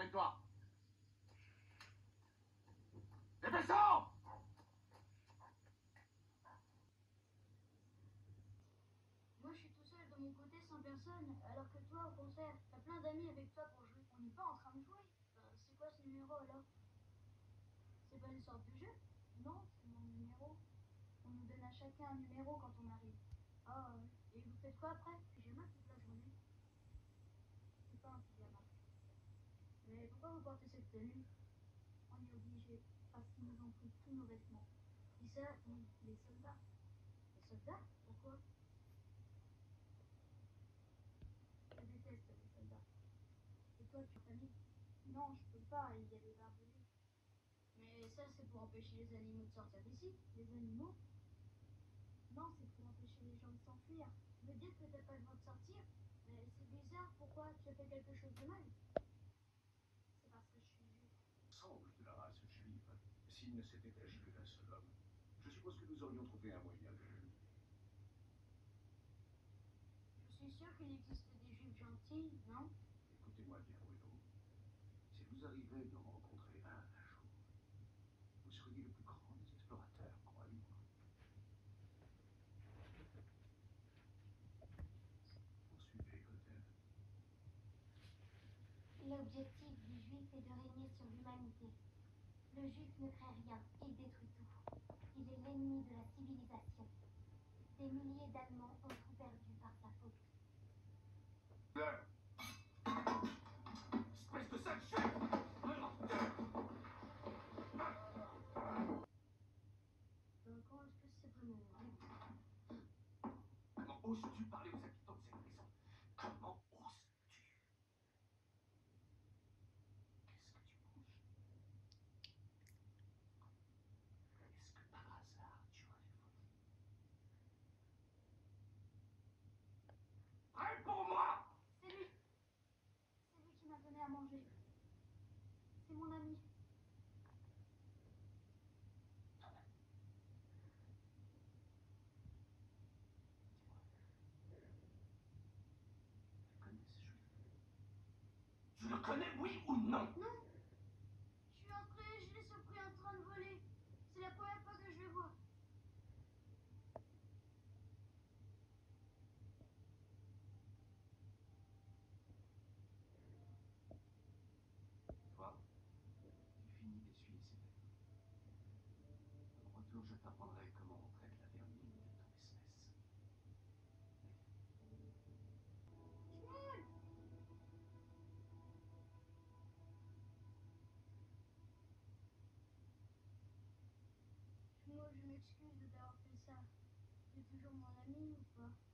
avec toi. Dépêchons! Moi, je suis tout seul de mon côté sans personne, alors que toi, au contraire, t'as plein d'amis avec toi pour jouer. On n'est pas en train de jouer. C'est quoi ce numéro alors? C'est pas une sorte de jeu? Non, c'est mon numéro. On nous donne à chacun un numéro quand on arrive. Ah, et vous faites quoi après? Pyjama toute la journée. C'est pas un pyjama. Mais pourquoi vous portez cette tenue? On est obligé, parce qu'ils nous ont pris tous nos vêtements. Qui ça? Les soldats. Les soldats? Pourquoi? Je déteste les soldats. Et toi, tu as famille? Non, je peux pas, il y a des barbelés. Mais ça, c'est pour empêcher les animaux de sortir d'ici. Les animaux? Non, c'est pour empêcher les gens de s'enfuir. Tu veux dire que t'as pas le droit de sortir? Mais c'est bizarre, pourquoi? Tu as fait quelque chose de mal? C'est parce que je suis juif. Semble de la race juive, s'il ne s'était agi que d'un seul homme. Je suppose que nous aurions trouvé un moyen de... Je suis sûre qu'il existe des juifs gentils, non? Écoutez-moi bien, Bruno. Si vous arrivez d'en rencontrer un jour, vous seriez le plus grand des explorateurs, croyez-moi. Poursuivez, Golden. L'objectif du juif est de régner sur l'humanité. Le juif ne crée rien, il détruit tout. Il est l'ennemi de la civilisation. Des milliers d'Allemands ont tout perdu par sa faute. Espèce de sale chef! Quand est-ce que c'est vraiment vrai? Comment oses-tu parler aux habitants de cette maison? Comment oses-tu? Qu'est-ce que tu manges? Est-ce que par hasard tu as les folies? Réponds-moi! C'est lui! C'est lui qui m'a donné à manger. C'est mon ami. Ton ami. Dis-moi. Tu connais ce juif? Tu le connais, oui ou non? Non! Je suis entrée, je l'ai surpris en train de voler. C'est la première fois que je le vois. Toi, tu finis d'essuyer ses vêtements. Au retour, je t'apprendrai comment on traite la vermine de ton espèce. Moi, je m'excuse d'avoir fait ça. Tu es toujours mon ami ou pas?